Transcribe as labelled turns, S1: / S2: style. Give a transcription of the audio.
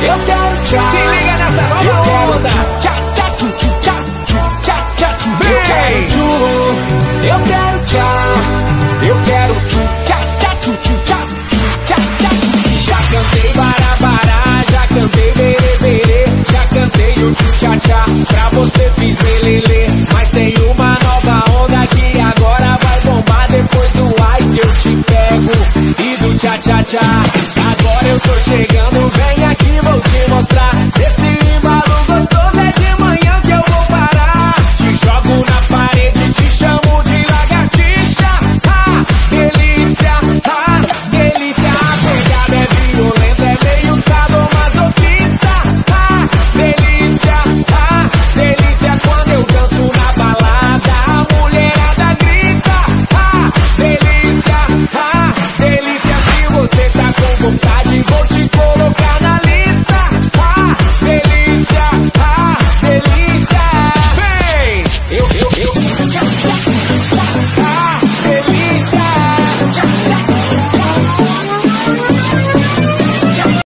S1: eu quero tchá.
S2: Se liga nessa nova
S1: eu quero
S2: onda.
S1: tchá, tchá, tchu, tchu, tchá, tchu, tchá, tchá, tchu. Eu quero tchu, eu quero tchá. Eu quero tchu, tchá, tchá, tchu, tchu, tchá, tchu, tchá, tchá, tchu. Já cantei barabará, já cantei berê, já cantei o tchu, tchá, tchá. Pra você fiz lelê, mas tem uma nova onda que agora vai bombar. Depois do ice eu te pego e do tchá, tchá, tchá. Agora eu tô chegando, vem aqui, vou te mostrar.